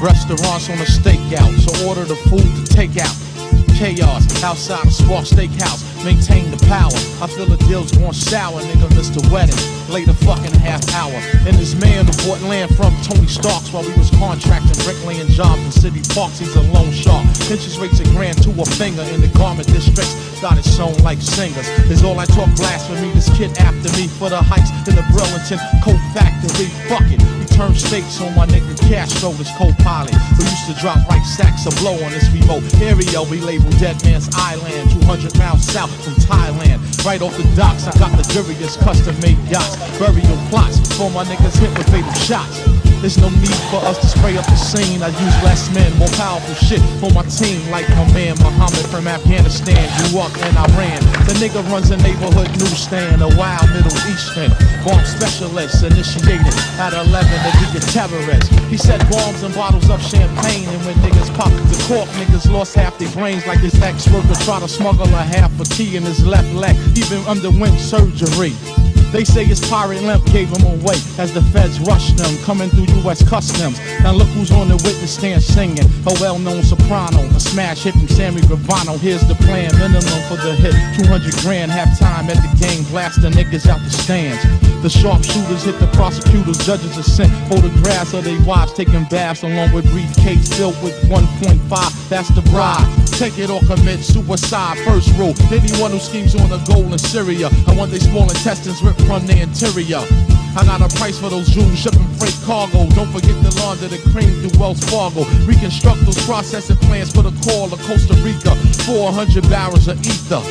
Restaurants on a stakeout, so order the food to take out. Chaos, outside a Spark Steakhouse, maintain the power. I feel the deal's going sour, nigga missed the wedding. Late a fucking half hour. And this man who bought land from Tony Stark's while we was contracting bricklaying jobs in city parks, he's a loan shark. Interest rates a grand to a finger in the garment districts. Got it sewn like singers. Is all I talk blasphemy. This kid after me for the heights in the Burlington Coat Factory. Fuck it. He turned states on my nigga Castro, this co-pilot who used to drop right sacks of blow on this remote area we labeled Dead Man's Island, 200 miles south from Thailand. Right off the docks, I got luxurious custom-made yachts, burial plots for my niggas hit with fatal shots. There's no need for us to spray up the scene. I use less men, more powerful shit for my team, like my man Muhammad from Afghanistan, grew up in Iran. The nigga runs a neighborhood newsstand, a wild Middle Eastern bomb specialist, initiated at 11 to be a terrorist. He set bombs and bottles of champagne, and when niggas popped the cork, niggas lost half their brains. Like this ex-worker tried to smuggle a half a key in his left leg, even underwent surgery. They say his pirate limp gave him away as the feds rushed them, coming through U.S. Customs. Now look who's on the witness stand singing, a well-known soprano, a smash hit from Sammy Gravano. Here's the plan, minimum for the hit, 200 grand, halftime at the game, blast the niggas out the stands. The sharpshooters hit the prosecutors, judges are sent photographs of their wives taking baths along with briefcase filled with 1.5, that's the bribe. Take it or commit suicide, first rule. Anyone who schemes on a goal in Syria, I want their small intestines ripped from the interior. I got a price for those Jews shipping freight cargo. Don't forget the launder the cream through Wells Fargo. Reconstruct those processing plants for the call of Costa Rica. 400 barrels of ether,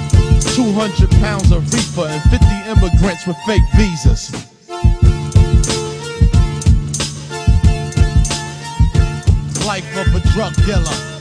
200 pounds of reefer, and 50 immigrants with fake visas. Life of a drug dealer.